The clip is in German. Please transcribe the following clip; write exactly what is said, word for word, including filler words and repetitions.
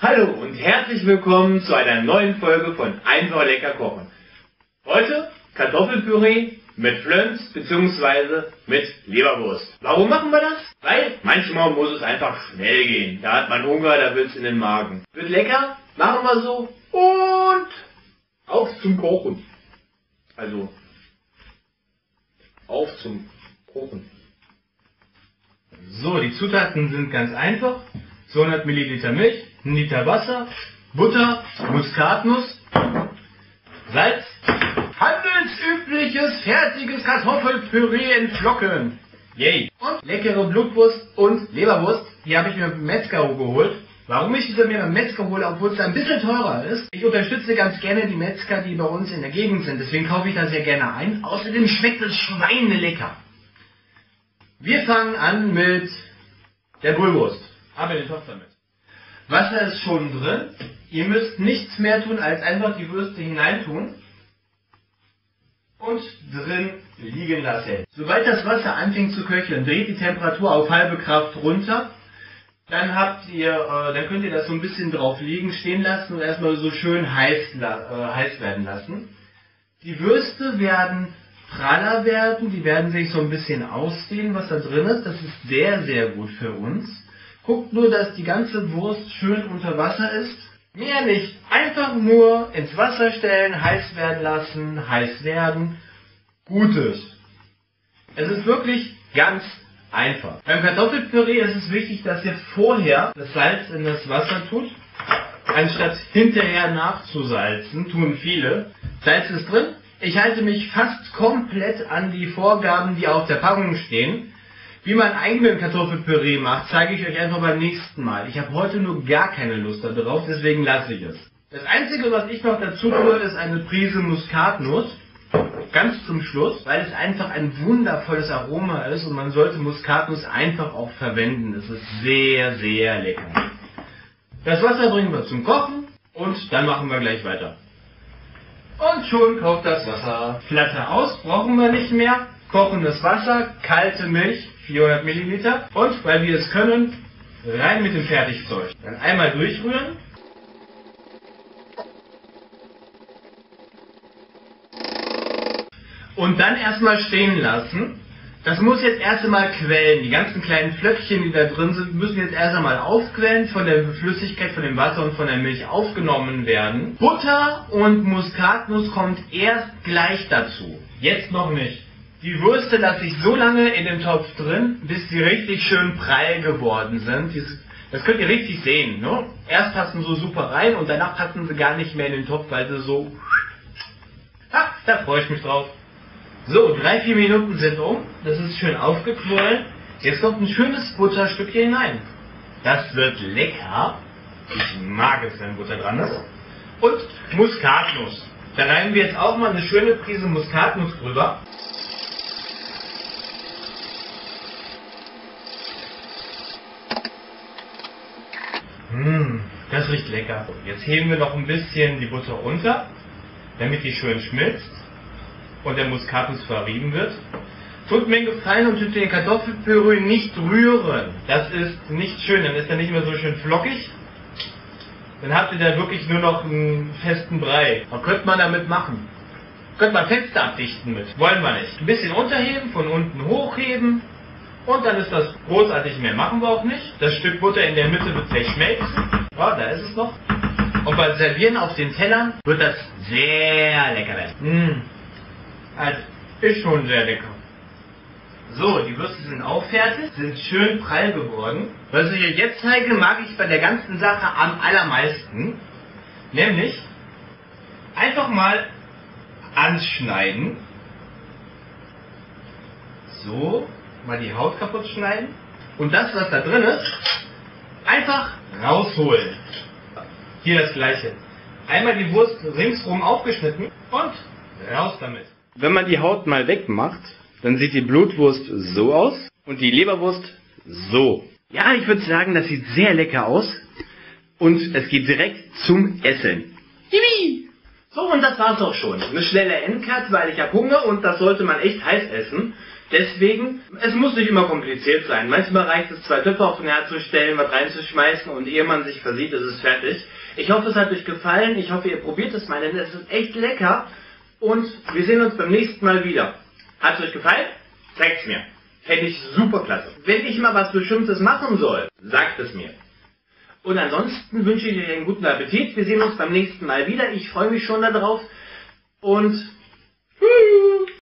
Hallo und herzlich willkommen zu einer neuen Folge von Einfach lecker kochen. Heute Kartoffelpüree mit Flöns bzw. mit Leberwurst. Warum machen wir das? Weil manchmal muss es einfach schnell gehen. Da hat man Hunger, da will es in den Magen. Wird lecker, machen wir so und auf zum Kochen. Also auf zum Kochen. So, die Zutaten sind ganz einfach. zweihundert Milliliter Milch, ein Liter Wasser, Butter, Muskatnuss, Salz, handelsübliches, fertiges Kartoffelpüree in Flocken. Yay! Und leckere Blutwurst und Leberwurst, die habe ich mir beim Metzger geholt. Warum ich diese mir beim Metzger hole, obwohl es ein bisschen teurer ist? Ich unterstütze ganz gerne die Metzger, die bei uns in der Gegend sind, deswegen kaufe ich da sehr gerne ein. Außerdem schmeckt es schweinelecker. Wir fangen an mit der Brühwurst. Aber den Topf damit. Wasser ist schon drin. Ihr müsst nichts mehr tun, als einfach die Würste hineintun und drin liegen lassen. Sobald das Wasser anfängt zu köcheln, dreht die Temperatur auf halbe Kraft runter. Dann habt ihr, äh, dann könnt ihr das so ein bisschen drauf liegen, stehen lassen und erstmal so schön heiß, äh, heiß werden lassen. Die Würste werden praller werden, die werden sich so ein bisschen ausdehnen, was da drin ist. Das ist sehr, sehr gut für uns. Guckt nur, dass die ganze Wurst schön unter Wasser ist. Mehr nicht. Einfach nur ins Wasser stellen, heiß werden lassen, heiß werden. Gutes. Es ist wirklich ganz einfach. Beim Kartoffelpüree ist es wichtig, dass ihr vorher das Salz in das Wasser tut, anstatt hinterher nachzusalzen, tun viele. Salz ist drin. Ich halte mich fast komplett an die Vorgaben, die auf der Packung stehen. Wie man eigenen Kartoffelpüree macht, zeige ich euch einfach beim nächsten Mal. Ich habe heute nur gar keine Lust darauf, deswegen lasse ich es. Das Einzige, was ich noch dazu tue, ist eine Prise Muskatnuss. Ganz zum Schluss, weil es einfach ein wundervolles Aroma ist und man sollte Muskatnuss einfach auch verwenden. Es ist sehr, sehr lecker. Das Wasser bringen wir zum Kochen und dann machen wir gleich weiter. Und schon kocht das Wasser. Flatter aus, brauchen wir nicht mehr. Kochendes Wasser, kalte Milch, vierhundert Milliliter. Und weil wir es können, rein mit dem Fertigzeug. Dann einmal durchrühren. Und dann erstmal stehen lassen. Das muss jetzt erst einmal quellen. Die ganzen kleinen Flöckchen, die da drin sind, müssen jetzt erst einmal aufquellen, von der Flüssigkeit, von dem Wasser und von der Milch aufgenommen werden. Butter und Muskatnuss kommt erst gleich dazu. Jetzt noch nicht. Die Würste lasse ich so lange in dem Topf drin, bis sie richtig schön prall geworden sind. Das könnt ihr richtig sehen, ne? Erst passen so super rein und danach passen sie gar nicht mehr in den Topf, weil sie so... Ha, da freue ich mich drauf. So, drei, vier Minuten sind um. Das ist schön aufgequollen. Jetzt kommt ein schönes Butterstück hier hinein. Das wird lecker. Ich mag es, wenn Butter dran ist. Und Muskatnuss. Da reiben wir jetzt auch mal eine schöne Prise Muskatnuss drüber. Mmh, das riecht lecker. Jetzt heben wir noch ein bisschen die Butter unter, damit die schön schmilzt und der Muskatnuss verrieben wird. Tut mir einen Gefallen und tut den Kartoffelpüree nicht rühren. Das ist nicht schön, dann ist er nicht mehr so schön flockig. Dann habt ihr da wirklich nur noch einen festen Brei. Was könnte man damit machen? Könnte man Fenster abdichten mit. Wollen wir nicht. Ein bisschen unterheben, von unten hochheben. Und dann ist das großartig, mehr machen wir auch nicht. Das Stück Butter in der Mitte wird gleich schmelzen. Ja, da ist es noch. Und beim Servieren auf den Tellern wird das sehr lecker werden. Mmh. Also, ist schon sehr lecker. So, die Würste sind auch fertig, sind schön prall geworden. Was ich euch jetzt zeige, mag ich bei der ganzen Sache am allermeisten. Nämlich, einfach mal anschneiden. So. Mal die Haut kaputt schneiden und das, was da drin ist, einfach rausholen. Hier das gleiche. Einmal die Wurst ringsrum aufgeschnitten und raus damit. Wenn man die Haut mal wegmacht, dann sieht die Blutwurst so aus und die Leberwurst so. Ja, ich würde sagen, das sieht sehr lecker aus und es geht direkt zum Essen. Hiwi! So, und das war's auch schon. Eine schnelle Endcut, weil ich habe Hunger und das sollte man echt heiß essen. Deswegen, es muss nicht immer kompliziert sein. Manchmal reicht es, zwei Töpfe auf den Herd zu stellen, was reinzuschmeißen und ehe man sich versieht, ist es fertig. Ich hoffe, es hat euch gefallen. Ich hoffe, ihr probiert es mal, denn es ist echt lecker. Und wir sehen uns beim nächsten Mal wieder. Hat es euch gefallen? Zeigt's mir. Fände ich super klasse. Wenn ich mal was Bestimmtes machen soll, sagt es mir. Und ansonsten wünsche ich euch einen guten Appetit. Wir sehen uns beim nächsten Mal wieder. Ich freue mich schon darauf. Und